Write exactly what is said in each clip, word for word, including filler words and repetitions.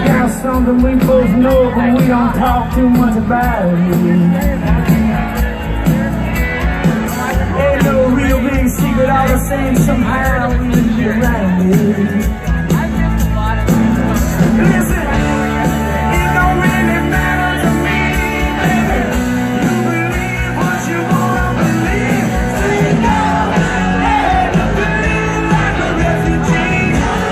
got something we both know, but we don't talk too much about it. Ain't no real big secret, all the same, somehow we leave you around me. Listen, it don't really matter to me, baby. You believe what you wanna believe. So you know, hey, believe like a refugee.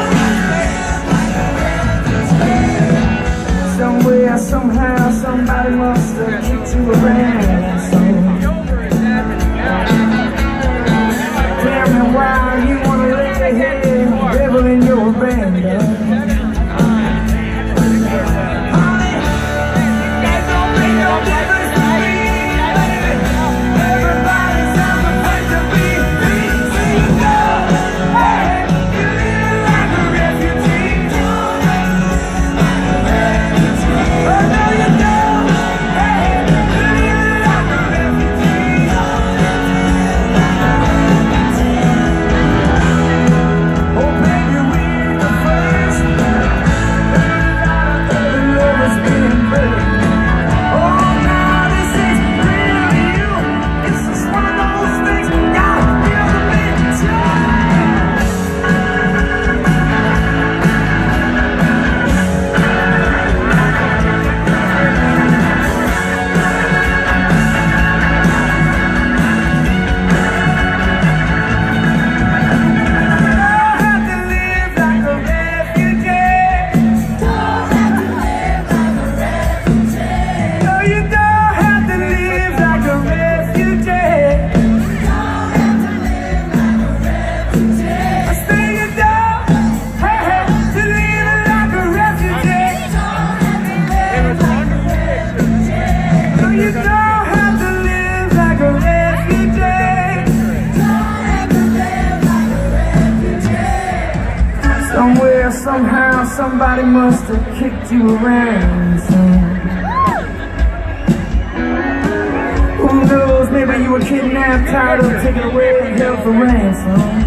Somewhere, somehow, somebody must have kicked you around. So tell me why you wanna lay your head, devil in your abandon. Somewhere, somehow, somebody must have kicked you around. So who knows, maybe you were kidnapped, tired of taking away and held for ransom.